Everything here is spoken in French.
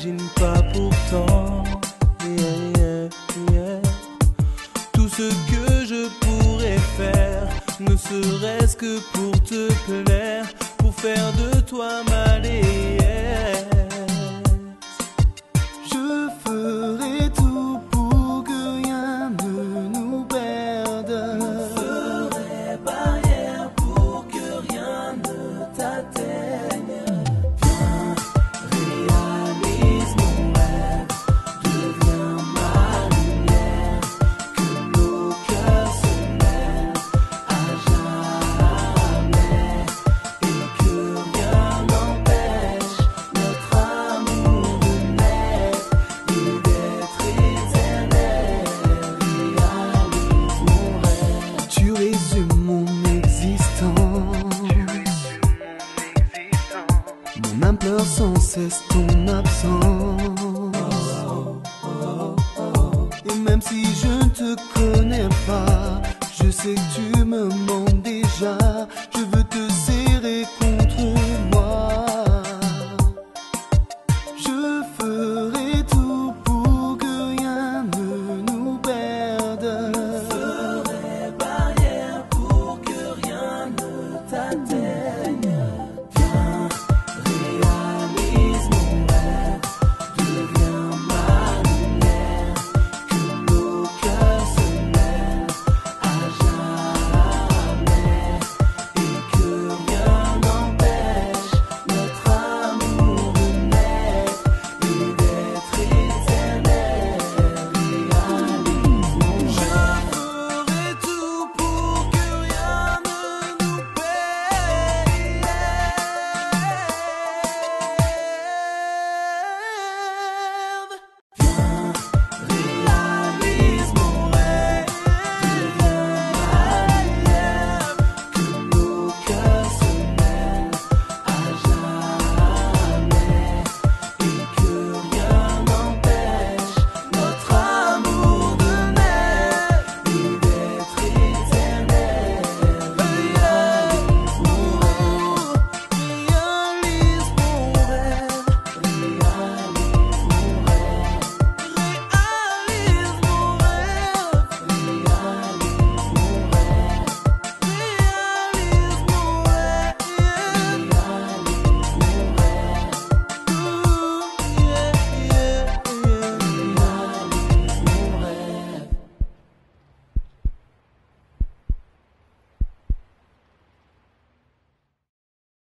n'imagine pas pourtant, tout ce que je pourrais faire, ne serait-ce que pour te plaire, pour faire de toi ma déesse. Je ferai tout pour que rien ne nous perde. Je ferai barrière pour que rien ne t'atteigne. Viens, réalise mon rêve, deviens ma lumière, que nos cœurs se mêlent à jamais, et que rien n'empêche notre amour de naître et d'être éternel. Réalise mon rêve. Tu résumes mon existence. Mon âme pleure sans cesse ton absence. Et même si je ne te connais pas, je sais que tu